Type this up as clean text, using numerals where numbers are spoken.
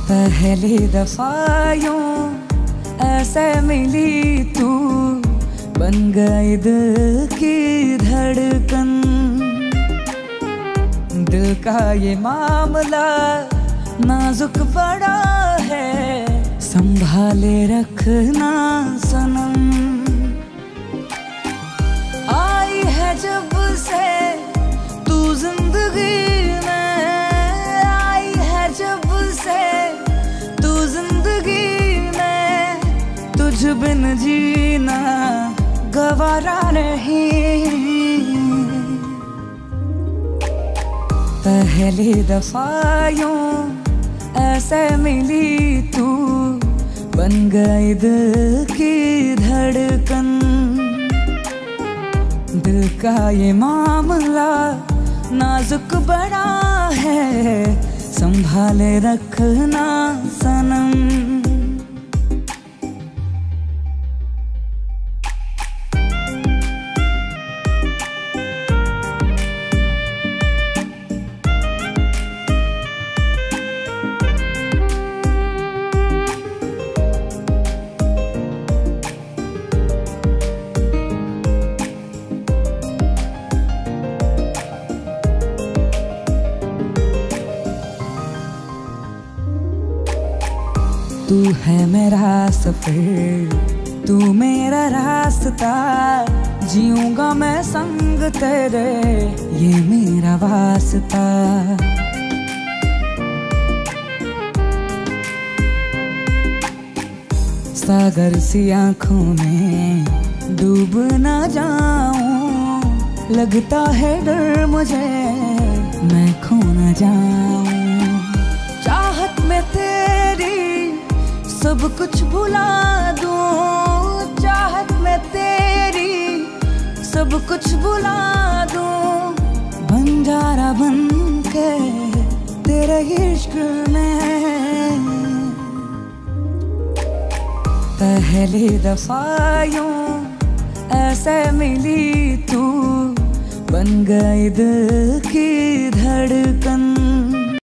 पहली दफा यूं ऐसे मिली तू, बन गई दिल की धड़कन। दिल का ये मामला नाजुक बड़ा है, संभाले रखना सनम। आई है जब से तू जिंदगी में, आई है जब से तू जिंदगी में, तुझ बिन जीना गवारा नहीं। पहली दफा यूं ऐसे मिली तू, बन गई दिल की धड़कन। दिल का ये मामला नाजुक बड़ा है, संभाले रखना सनम। तू है मेरा सफर, तू मेरा रास्ता, जीऊंगा मैं संग तेरे, ये मेरा वास्ता। सागर सी आँखों में डूब ना जाऊं, लगता है डर मुझे मैं खो न जाऊं। चाहत में तेरी सब कुछ भुला दूं, चाहत में तेरी सब कुछ भुला दूं, बंजारा बन के तेरे इश्क में। पहली दफा यूं ऐसे मिली तू, बन गई दिल की धड़कन।